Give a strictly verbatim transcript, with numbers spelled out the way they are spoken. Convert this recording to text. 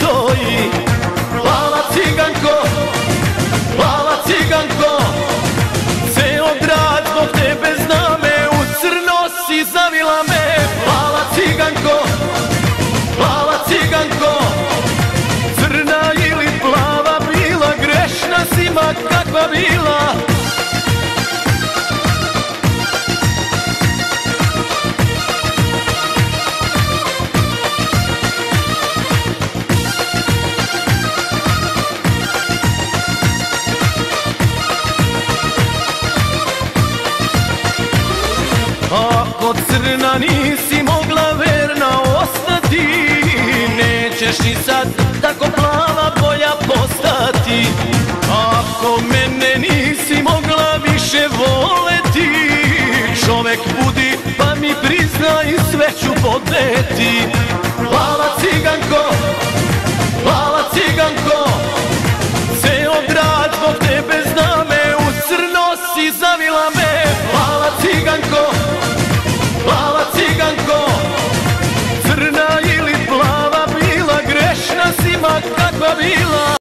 stoji. Plava ciganko, plava ciganko, ceo grad zbog tebe zna me, u crno si zavila me. Plava ciganko, plava ciganko, crna ili plava bila, grešna si ma kakva bila. Ako crna nisi mogla verna ostati, nećeš ni sad tako plava boja postati. Ako mene nisi mogla više voleti, čovek budi pa mi priznaj, sve ću podneti. Plava ciganko,